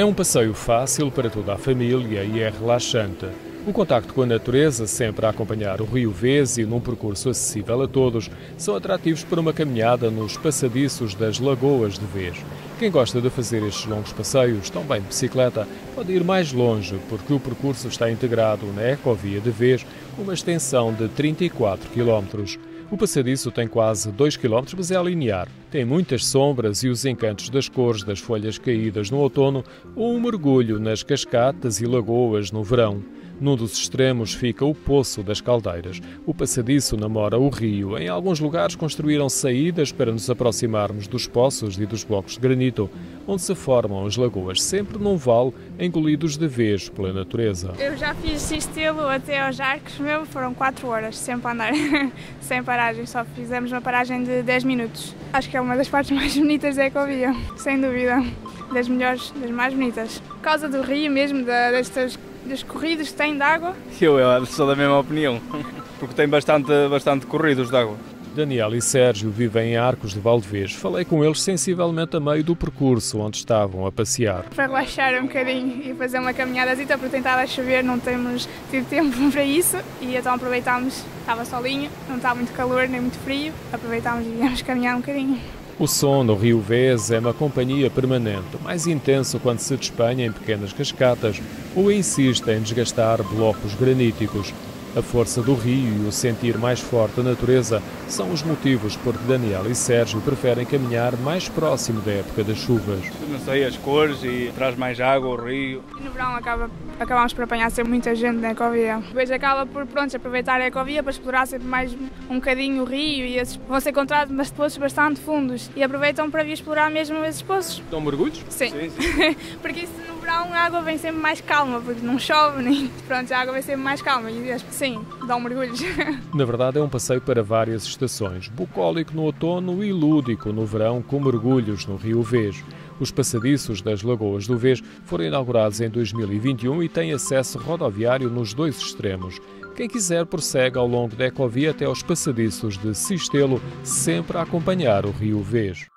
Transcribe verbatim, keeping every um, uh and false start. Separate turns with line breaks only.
É um passeio fácil para toda a família e é relaxante. O contacto com a natureza, sempre a acompanhar o Rio Vês e num percurso acessível a todos, são atrativos para uma caminhada nos passadiços das Lagoas de Vês. Quem gosta de fazer estes longos passeios, também de bicicleta, pode ir mais longe, porque o percurso está integrado na Ecovia de Vês, com uma extensão de trinta e quatro quilómetros. O passadiço tem quase dois quilómetros, mas é linear. Tem muitas sombras e os encantos das cores das folhas caídas no outono ou um mergulho nas cascatas e lagoas no verão. Num dos extremos fica o Poço das Caldeiras. O passadiço namora o rio. Em alguns lugares construíram saídas para nos aproximarmos dos poços e dos blocos de granito, onde se formam as lagoas, sempre num vale engolidos de vez pela natureza.
Eu já fiz Sistelo até aos Arcos, meu, foram quatro horas, sempre a andar, sem paragem, só fizemos uma paragem de dez minutos. Acho que é uma das partes mais bonitas da Ecovia, sem dúvida, das melhores, das mais bonitas. Por causa do rio mesmo, da, destas dos corridos que têm de água?
Eu, eu sou da mesma opinião, porque tem bastante, bastante corridos de água.
Daniel e Sérgio vivem em Arcos de Valdevez. Falei com eles sensivelmente a meio do percurso onde estavam a passear.
Para relaxar um bocadinho e fazer uma caminhadazita, porque tentava chover, não temos tido tempo para isso e então aproveitámos, estava solinho, não estava muito calor nem muito frio, aproveitámos e viemos caminhar um bocadinho.
O som no Rio Vês é uma companhia permanente, mais intenso quando se despenha em pequenas cascatas ou insiste em desgastar blocos graníticos. A força do rio e o sentir mais forte da natureza são os motivos por que Daniel e Sérgio preferem caminhar mais próximo da época das chuvas.
Não sei, as cores e traz mais água ao rio.
E no verão acaba, acabamos por apanhar sempre muita gente na Ecovia. Depois acaba por pronto, aproveitar a Ecovia para explorar sempre mais um bocadinho o rio e esses vão ser encontrados poços bastante fundos e aproveitam para vir explorar mesmo esses poços.
Dão mergulhos?
Sim,
sim, sim.
Porque isso no verão a água vem sempre mais calma, porque não chove, nem pronto, a água vem sempre mais calma e sim, dão mergulhos.
Na verdade é um passeio para várias estações, bucólico no outono e lúdico no verão, com mergulhos no Rio Vês. Os passadiços das Lagoas do Vês foram inaugurados em dois mil e vinte e um e têm acesso rodoviário nos dois extremos. Quem quiser prossegue ao longo da Ecovia até aos passadiços de Sistelo, sempre a acompanhar o Rio Vês.